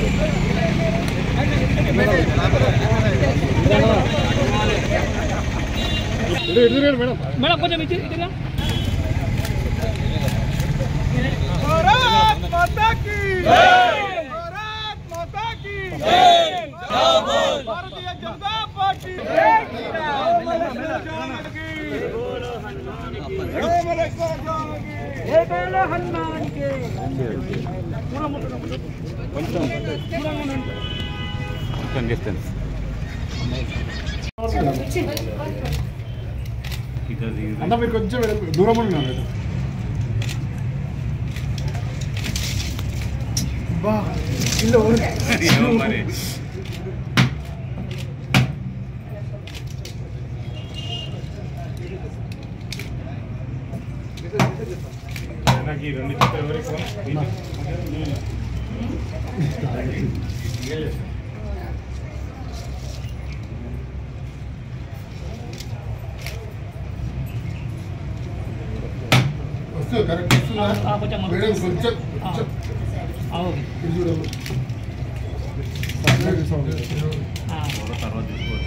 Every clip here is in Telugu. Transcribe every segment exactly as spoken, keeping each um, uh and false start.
మేడం కొంచెం ఇచ్చి ఇట్లా భారత్ మాతా కీ జై భారత్ మాతా కీ జై భారతీయ జనతా పార్టీ జై బోలో హనుమాన్ की जय बोलो हनुमान की पूरा मुट्ठो కొంచెం కొంచెం డిస్టెన్స్ అన్న మీరు కొంచెం దూరం ఉన్నారు బా ఇల్లు మరి నాకు రెండు చెప్తే ఎవరికి ఫోన్ వస్తుంది కరెక్ట్ వస్తుందా మేడం కొంచెం తర్వాత తీసుకోవచ్చు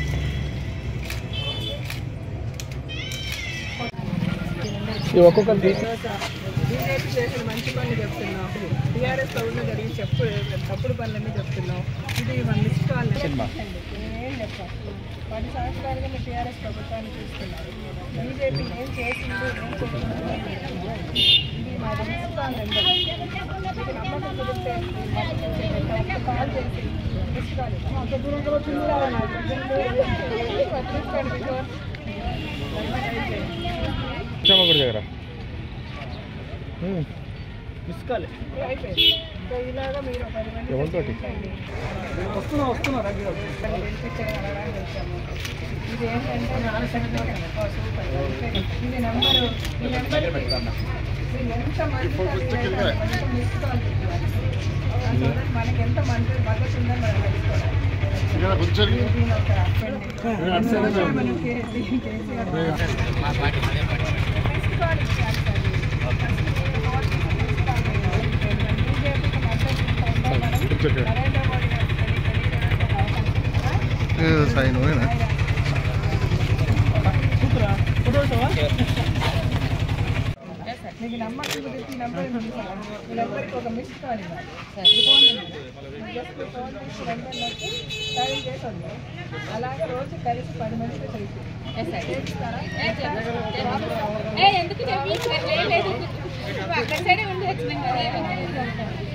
ఒక్కొక్కరు బీజేపీ చేసిన మంచి పనులు చెప్తున్నాం, టీఆర్ఎస్ ప్రభుత్వం జరిగిన చెప్పు తప్పుడు పనులన్నీ చెప్తున్నాం. ఇది మన మిస్ కాల్ ఏం చెప్పాలి. పది సంవత్సరాలుగా మీ టీఆర్ఎస్ ప్రభుత్వాన్ని చూస్తున్నారు. బీజేపీ ఏం చేసింది ఏం చేసింది ఇది మాది మిస్ కాల్ నెంబర్. మీకు నమ్మకం కుదిరితే కాల్ చేసి మిస్ కాల్ దగ్గర మిస్ కాల్ అయిపోయింది. సో ఇలాగా మీరు పది మంది ఎవరితోటి వస్తున్నా వస్తున్నా ఇది ఏంటంటే ఇది నెంబరు ఈ నెంబర్ ఎంతమంది మిస్ కాల్ మనకి ఎంత మంది మద్దతు ఉందని మనం తెలుసుకోవాలి. మనం మిస్ కాల్ ఇచ్చారు సైన్ మీకు నమ్మకం కుదిరితే నెంబర్ నెంబర్కి ఒక మిస్ కాల్ ఇవ్వాలి. అలాగే రోజు కలిసి పది మంది ఎందుకు చెప్పి అక్కడ సైడే ఉండి వచ్చినాం కదా.